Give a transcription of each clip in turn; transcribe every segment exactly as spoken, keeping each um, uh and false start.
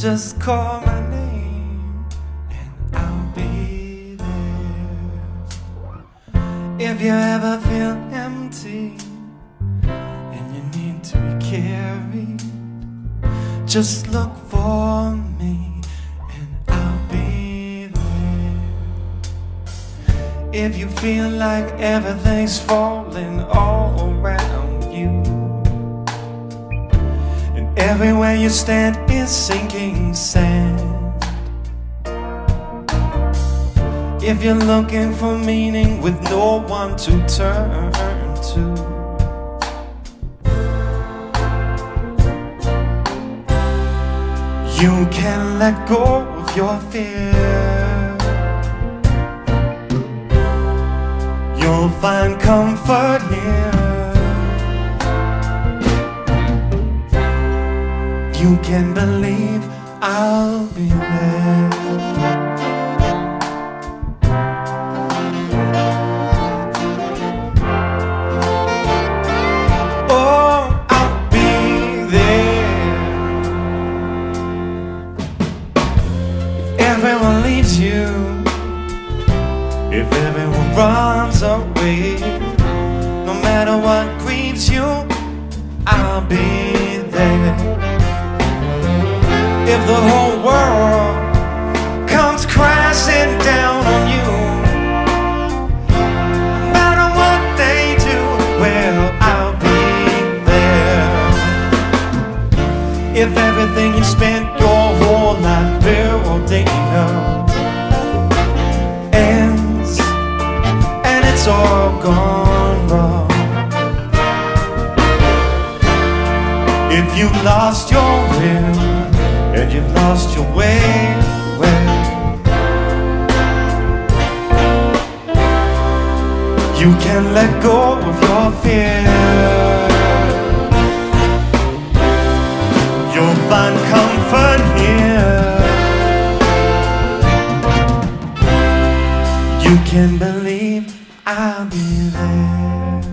just call my name and I'll be there. If you ever feel empty and you need to be carried, just look for me and I'll be there. If you feel like everything's falling all around you, everywhere you stand is sinking sand, if you're looking for meaning with no one to turn to, you can let go of your fear. You'll find comfort here. You can believe I'll be there. Oh, I'll be there. If everyone leaves you, if everyone runs away, no matter what grieves you, I'll be there. If the whole world comes crashing down on you, no matter what they do, well, I'll be there. If everything you spent your whole life building up ends and it's all gone wrong, if you've lost your will and you've lost your way, well, you can let go of your fear. You'll find comfort here. You can believe I'll be there.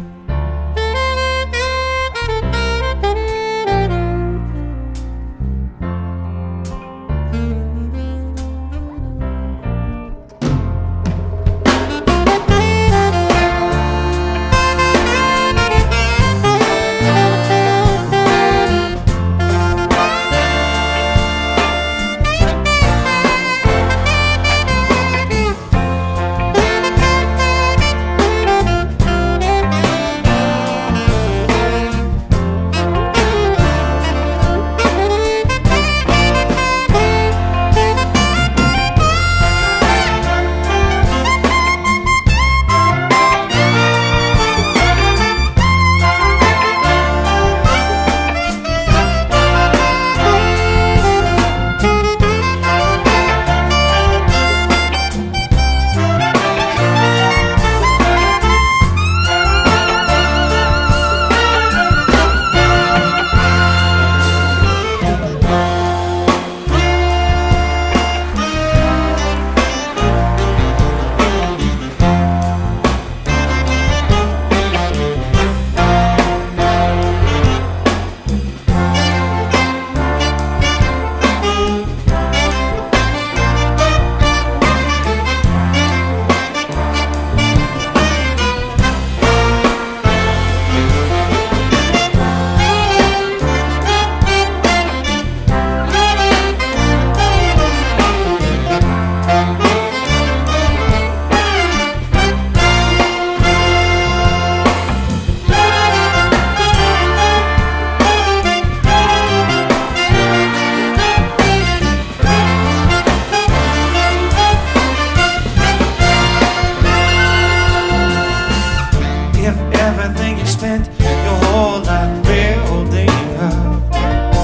Everything you spent your whole life building up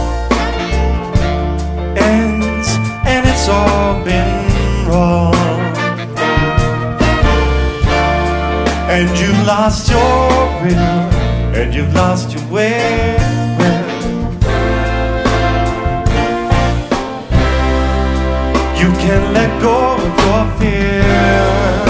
ends and it's all been wrong, and you've lost your will and you've lost your way. Well, you can let go of your fear.